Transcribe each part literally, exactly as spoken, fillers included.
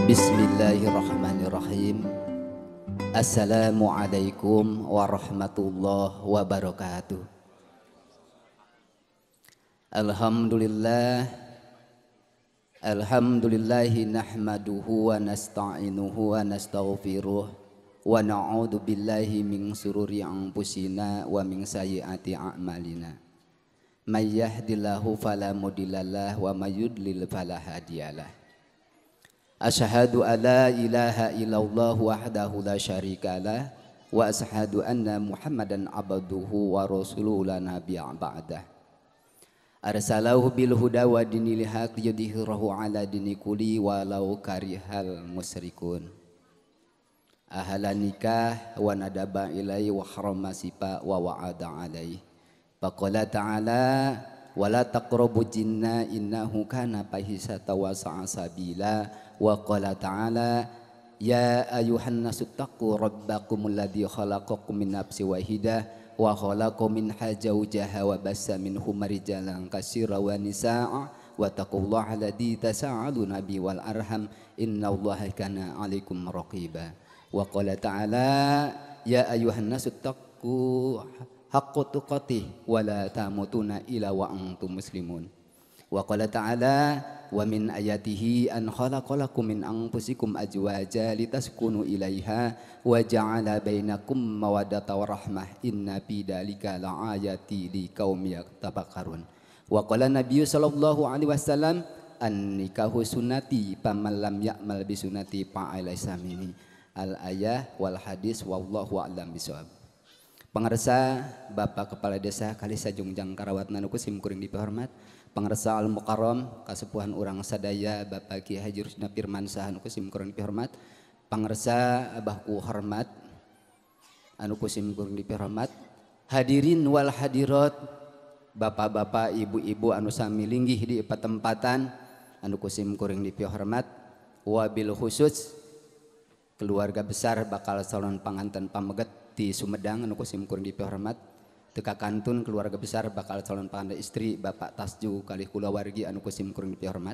Bismillahirrahmanirrahim. Assalamualaikum warahmatullahi wabarakatuh. Alhamdulillah Alhamdulillahi nahmaduhu wa nasta'inuhu wa nastaghfiruh wa na'udzu billahi min sururi anfusina wa min sayyiati a'malina. May yahdihillahu fala mudhillalah wa may yudlil fala hadiyalah. Asyhadu an la ilaha illallah wahdahu la syarikalah wa asyhadu anna Muhammadan abduhu wa rasuluhu la nabiyya ba'dah. Arsalahu bil huda wa dinil haq yudhhirahu ala dini kulli walau karihal musyrikun. Ahlan nikah wa nadaba ilai wa harama sifa wa wa'ada alai. Faqala ta'ala wala taqrabu jinna innahu kana fahisata wa sa'a sabila. Wa qala ta'ala ya ayuhan nasu taqu rabbakumul ladzi khalaqakum min nafsin wahidah wa khalaqa minha zawjaha wa bassa minhum rijalan katsiran wa nisaa wa taqullaha alladzi tasaaluna bihi wal arham innallaha kana 'alaikum raqiba. Wa qala ta'ala ya ayuhan nasu taqu haqqa tuqatih wa la tamutunna illa wa antum muslimun. Wa qala ta'ala wa min ayatihi an khalaqalakum min anfusikum azwaja litaskunu ilaiha wa ja'ala bainakum mawaddata wa rahmah inna fi dzalika la'ayati liqaumin yatafakkarun. Wa qala nabiyyu sallallahu alaihi wasallam an nikahu sunnati faman lam ya'mal bi sunnati fa alaysa minni. Al ayah wal hadis wallahu a'lam bishawab. Pangarsa Bapak Kepala Desa Kalisa Jungjang Karawatna nu kusim kuring dipahormat, pangarsa Al Mukarram kasepuhan urang sadaya Bapak Ki Haji Rusna Firmansyah anu kusim kuring dipahormat, pangarsa Abahku hormat anu kusim kuring dipahormat, hadirin wal hadirat, bapak-bapak, ibu-ibu anu sami linggih di patempatan anu kusim kuring dipahormat, wabil khusus keluarga besar bakal calon panganten pameget di Sumedang anu kusim kuring dipahormat, teka kantun keluarga besar bakal calon panganten istri Bapak Tasju kalih kulawargi anu kusim kuring dipahormat.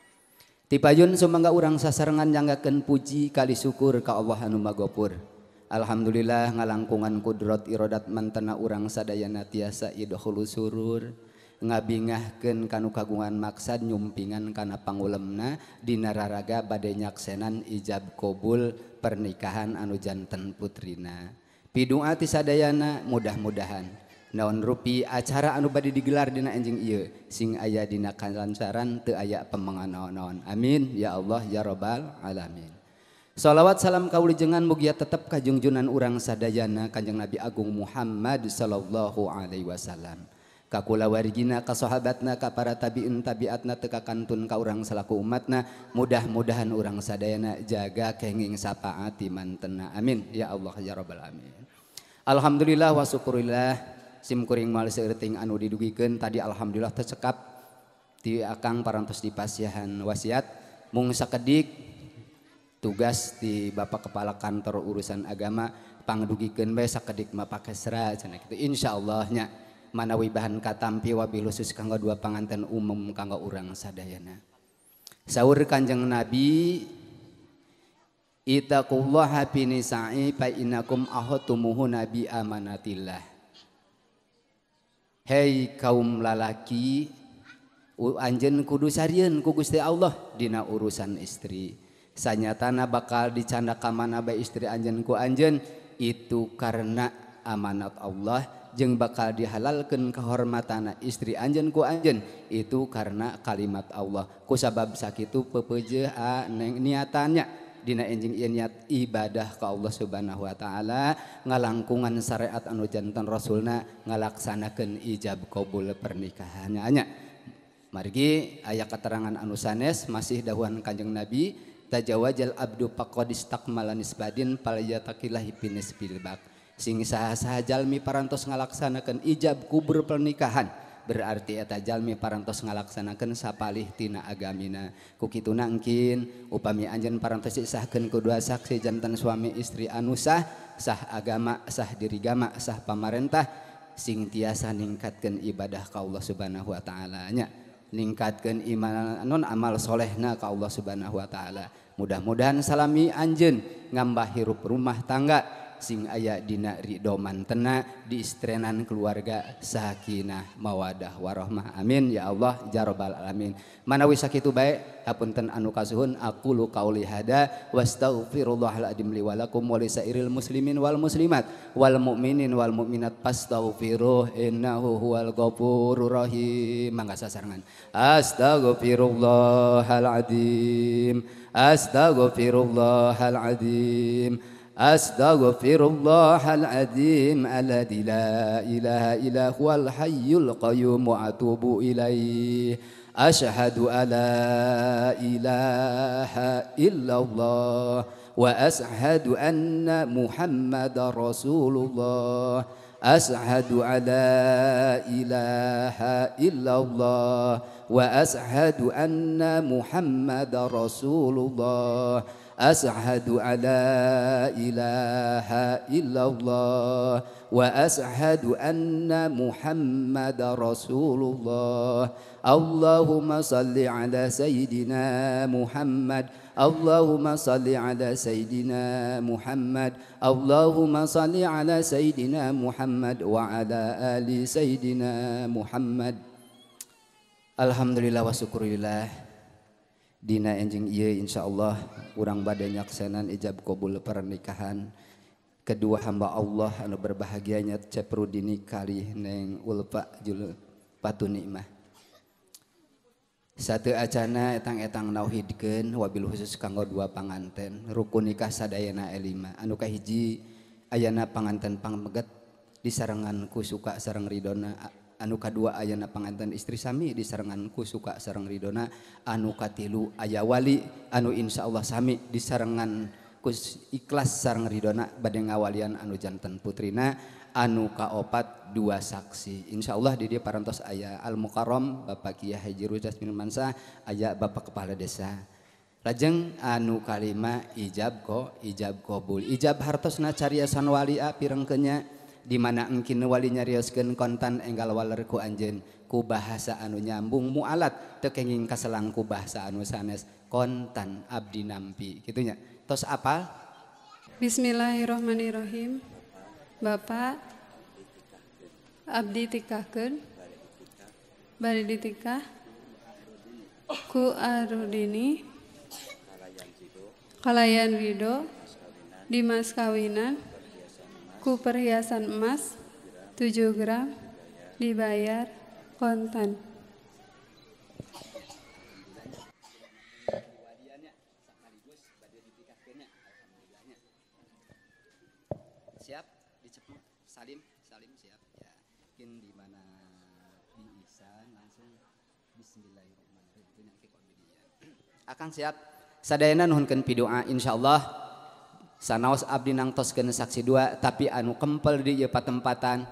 Ti payun sumangga urang sasarengan nyanggakeun puji kali syukur ka Allah anu Magopur. Alhamdulillah ngalangkungan kudrat iradat mantena urang sadayana tiasa idhul surur ngabingahkeun kanu kagungan maksad nyumpingan kana pangulemna dina raraga bade nyaksenan ijab qabul pernikahan anu janten putrina. Pidoa ti sadayana mudah-mudahan naon rupi acara anu bade digelar dina enjing ieu sing aya dina kalancaran teu aya pemanganaon. Amin ya Allah ya rabbal alamin. Shalawat salam kawilujengan mugia tetep ka junjunan urang sadayana Kanjeng Nabi Agung Muhammad sallallahu alaihi wasallam. Ka kulawargina, ka sahabatna, ka para tabiin tabiatna, teu ka kantun ka urang salaku umatna, mudah-mudahan urang sadayana jaga kenging sapaati mantena. Amin ya Allah ya rabbal alamin. Alhamdulillah wa syukurillah sim kuring moal seueuting anu didugikeun tadi alhamdulillah tercekap ti akang parantos dipasihan wasiat mung sakedik tugas ti Bapak Kepala Kantor Urusan Agama pangdugikeun bae sakedik mapake sera cenah kitu insyaallah nya manawi bahan katampi wabil khusus kanggo dua panganten umum kanggo urang sadayana. Saur Kanjeng Nabi Ittaqullaha fi nisa'i fa innakum ahatumuhu nabi amanatillah. Hei kaum lalaki, anjeun kudu sarieun ku Gusti Allah dina urusan istri. Sanyatana bakal dicanda ka mana bae istri anjeun ku anjeun itu karena amanat Allah jeung bakal dihalalkeun kehormatana istri anjeun ku anjeun itu karena kalimat Allah. Ku sabab sakitu pepeujeuh niatannya dina enjing ieu niat ibadah ka Allah Subhanahu wa taala ngalangkungan syariat anu janten rasulna ngalaksanakeun ijab qabul pernikahannya nya. Margi aya keterangan anu sanes masih dawuhan Kanjeng Nabi tajawajal abdu faqad istakmala nisbadin falyataqillahi finis bilbaq. Sing saha-saha jalmi parantos ngalaksanakeun ijab kubur pernikahan berarti eta jalmi parantos ngalaksanakeun sapalih tina agamina. Ku kituna engkin upami anjeun parantos disahkeun ku dua saksi janten suami istri anu sah, sah agama, sah dirigama, sah pamarentah sing tiasa ningkatkeun ibadah ka Allah Subhanahu wa taala nya. Ningkatkeun iman non amal solehna ka Allah Subhanahu wa taala. Mudah-mudahan salami anjeun ngambah hirup rumah tangga sing aya dina ridho mantena di istrenan keluarga sakinah mawadah warahmah amin ya Allah ya rabbal alamin. Manawi sakitu bae hapunten anu kasuhun aqulu qauli hada wastaghfirullahal adzim li wa lakum wa lisairil muslimin wal muslimat wal mu'minin wal mu'minat fastaghfiruh innahu huwal ghafurur rahim. Mangga sasarengan astaghfirullahal adzim astaghfirullahal adzim astaghfirullahal adzim alladzi la ilaha illa huwal hayyul qayyum wa atubu ilaihi asyhadu alla ilaha illallah wa asyhadu anna muhammadar rasulullah asyhadu alla ilaha illallah wa asyhadu anna muhammadar rasulullah asyhadu alla ilaha illallah wa asyhadu anna muhammadar rasulullah. Allahumma salli ala sayyidina Muhammad Allahumma salli ala sayyidina Muhammad Allahumma salli ala sayyidina Muhammad wa ala ali sayyidina Muhammad. Alhamdulillah wa syukurillah dina enjing ieu insyaallah urang bade nyaksanan ijab qabul pernikahan kedua hamba Allah anu berbahagianya Ceprudini kali neng Ulfa Jul Patunikmah. Satu acana etang-etang nauhidkeun wabil khusus kanggo dua panganten rukun nikah sadayana elima anu kahiji ayana panganten pangmeget disarengan ku suka sareng ridona anu kadua ayana panganten istri sami disarengan ku suka sareng ridona anu katilu aya wali anu insyaallah sami disarengan ku ikhlas sareng ridona bade ngawalian anu janten putrina anu kaopat dua saksi insyaallah di dieu parantos aya Al Mukarram Bapak Kiai Haji Rusdas bin Mansah aya Bapak Kepala Desa lajeng anu kalima ijab ko ijab qabul ijab hartosna cariasan walia pirengkeunnya di mana engkin wali nyarioskeun kontan enggal waler ku anjeun ku bahasa anu nyambung mualat teu kenging kaselang ku bahasa anu sanes kontan abdi nampi kitunya tos apal. Bismillahirrahmanirrahim. Bapak abdi tikahkeun bari ditikah ku Arudini kalayan ridho di mas kawinan ku perhiasan emas tujuh gram dibayar kontan. Siap dicepuk Salim Salim siap ya. Mungkin di mana di Ihsan langsung bismillahirrahmanirrahim nanti kok dia. Akang siap sadayana nuhunkeun pidoa insyaallah sanaos abdi nang toskeun saksi dua tapi anu kempel di ieu patempatan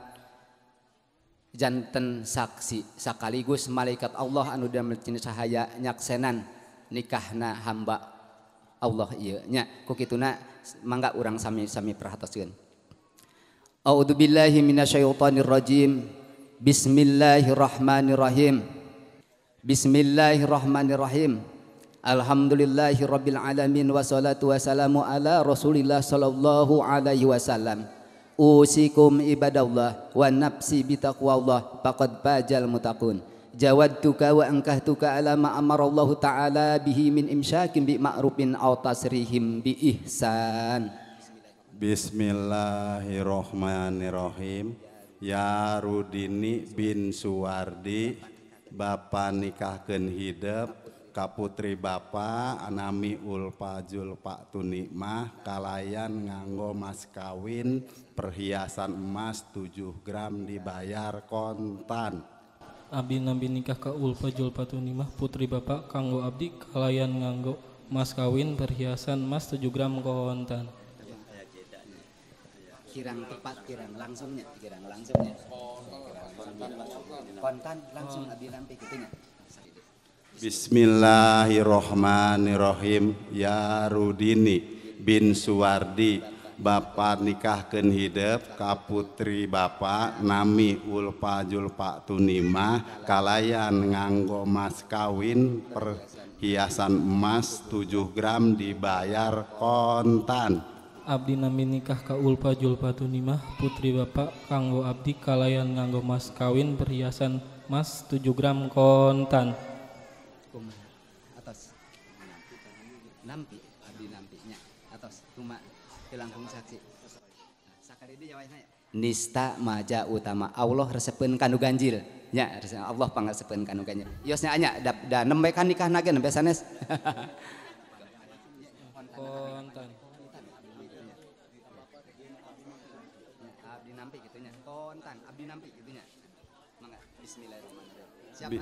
janten saksi sakaligus malaikat Allah anu damel tina cahaya nyaksenan nikahna hamba Allah ieu nya ku kituna mangga urang sami-sami perhatoskeun. A'udzubillahi minasyaitonir rajim. Bismillahirrahmanirrahim. Bismillahirrahmanirrahim. Alhamdulillahi rabbil alamin wassalatu wassalamu ala Rasulillah sallallahu alaihi wasallam. Usikum ibadallah wa nafsi bitaqwallah faqad fajal muttaqun. Jawadtuka wa ankahtuka ala ma amarallahu ta'ala bihi min imsyakin bi ma'rufin aw tasrihim bi ihsan. Bismillahirrahmanirrahim. Ya Rudini bin Suwardi Bapa nikahkeun hideup ka putri Bapa anami Ulfa Julpa Tunikmah kalayan nganggo mas kawin perhiasan emas tujuh gram dibayar kontan. Abdi nampi nikah ka Ulfa Julpa Tunikmah putri Bapa kanggo abdi kalayan nganggo mas kawin perhiasan emas tujuh gram kontan. Kirang tepat kirang langsungnya kirang langsungnya kontan langsung abdi nampi kitunya. Bismillahirrahmanirrahim. Ya Rudini bin Suwardi Bapa nikahkeun hidup ka putri Bapa nami Ulpa Julpa Tunimah kalayan nganggo mas kawin perhiasan emas tujuh gram dibayar kontan. Abdi nami nikah ka Ulpa Julpa Tunimah putri Bapak kanggo abdi kalayan nganggo mas kawin perhiasan emas tujuh gram kontan. Atas nampi abdi nampinya atas cuma langkung saksi sakali di jawab nista maja utama Allah resepkeun kanu ganjil nya Allah pangasepkeun kanu ganjil yosnya anya da, da nembe kan nikah nagen nembe sanes kontan abdi nampi kitu nya kontan abdi nampi kitu nya mangga bismillahirrahmanirrahim siapa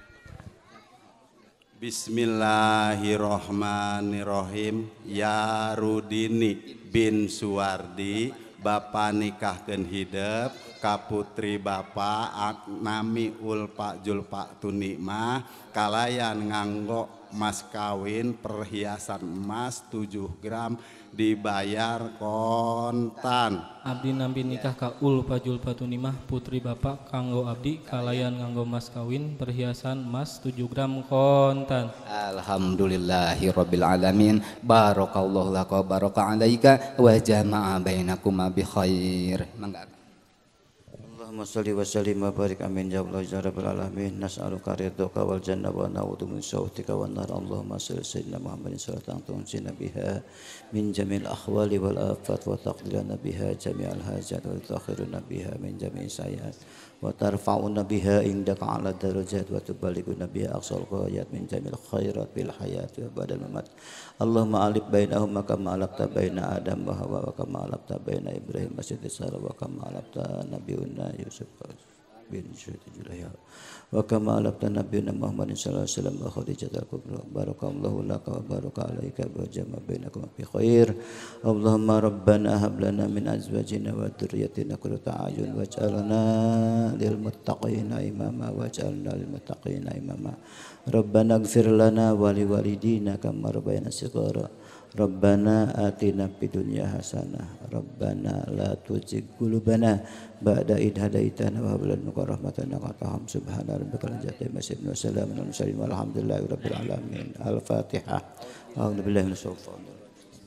Bismillahirrahmanirrahim. Ya Rudini bin Suwardi Bapa nikahkeun hidup ka putri Bapa nami Ulpa Julpa Tunimah kalayan nganggo mas kawin perhiasan emas tujuh gram dibayar kontan. Abdi nampi nikah ka Ulpa Julpa Tunimah putri Bapak kanggo abdi kalayan nganggo mas kawin perhiasan emas tujuh gram kontan. Alhamdulillahirabbil alamin. Barakallahu laka wa baraka alaika wa jama'a bainakuma bi khair. Mangga. Allahumma shalli wa sallim wa barik amin ya rabbal alamin. Nas'aluka ridhaka wal jannah wa na'udzu min syautika wan nar. Allahumma shalli sayyidina Muhammadin salatan tunsina biha min jamil ahwali wal afat wa taqdilana biha jami'al hajat wa takhiruna biha min jami'i sayyi'at wa tarfa'una biha indaka 'ala darajat wa tuballighuna biha aqsal ghayat min jamil khairat bil hayat wa badal mamat. Allahumma alif bainahum kama alafta baina Adam wa Hawa wa kama alafta baina Ibrahim wa Siti Sarah wa kama alafta nabiyuna Yusuf bin Syuhudillah wa kama alafta nabiyuna Muhammadin sallallahu alaihi wasallam wa Khadijah al-Kubra. Barakallahu laka wa baraka alaika wa jama bainakum fi khair. Allahumma rabbana hab lana min azwajina wa dhurriyyatina qurrata a'yun waj'alna lil muttaqina imama waj'alna lil muttaqina imama. Rabbana ighfir lana wa li walidina kama rabbayana shighara. Rabbana atina fid dunya hasanah. Rabbana la tuzigh qulubana ba'da idh hadaitana wa hab lana min rahmatin innaka antal wahhab. Subhana rabbika rabbil izzati wa salamun alal mursalin walhamdulillahi rabbil alamin. Al-Fatihah. A'udzu billahi minasyaitonir rajim.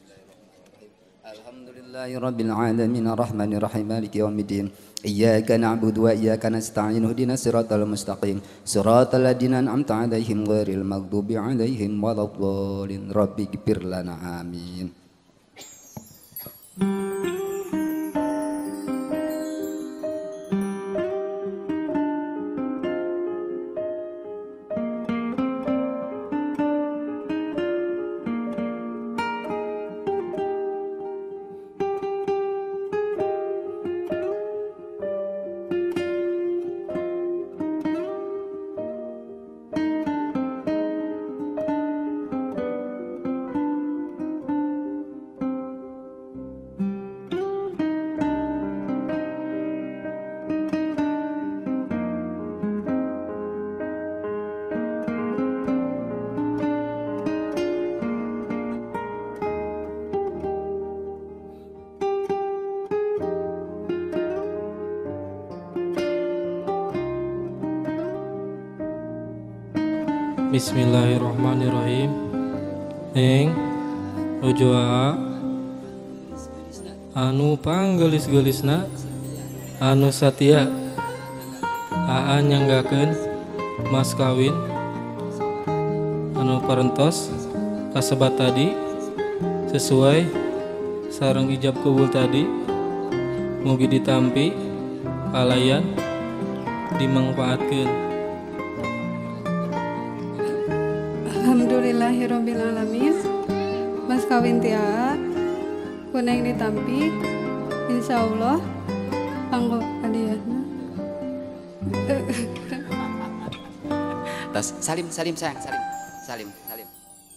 Alhamdulillahirabbil alamin arrahmanir rahim maliki yaumiddin. Iyyaka na'budu wa iyyaka nasta'in ihdinas siratal mustaqim siratal ladzina an'amta 'alaihim ghairil maghdubi 'alaihim waladdallin. Rabbighfir lana amin. Bismillahirrahmanirrahim. Ing ujua anu panggelis-gelisna anu satia aa nyanggakeun mas kawin anu parentos kasebat tadi sesuai sareng ijab kubul tadi mugi ditampi kalayan dimangpaatkeun. Alhamdulillahirabbil alamin. Mas kawin tia kuneng ditampi insyaallah kanggo hadiahna. Tas salim salim sayang salim salim salim.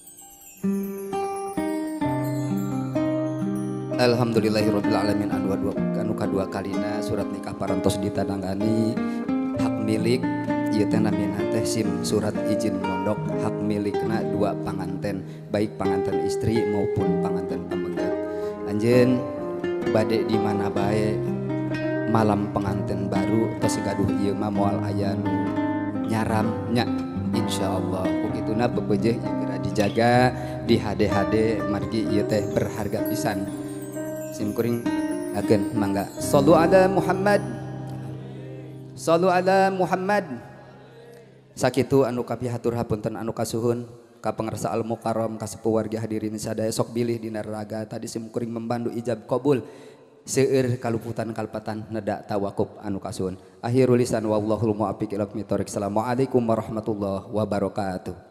Alhamdulillahirabbil alamin anu dua anu kadua kalina surat nikah parantos ditanangani hak milik ieu teh namina teh sim surat izin mondok hak milikna dua panganten baik panganten istri maupun panganten pamenggat. Anjeun bade di mana bae malam pengantin baru tos gaduh ieu mah moal aya nu nyaramnya insyaallah kukituna bebejeh ieu geura dijaga di hade-hade margi ieu teh berharga pisan sim kuring akeun mangga sallu ala Muhammad sallu ala Muhammad sakitu anu kapihatur hapunten anu kasuhun ka pangarsa al mukarram ka sepuh wargi hadirin sadaya sok bilih dina raga tadi sim kuring membantu ijab qabul seueur kaluputan kalpatan neda tawakuf anu kasuhun akhirul lisan wallahul muwaffiq ila aqwamit thoriq. Assalamualaikum warahmatullahi wabarakatuh.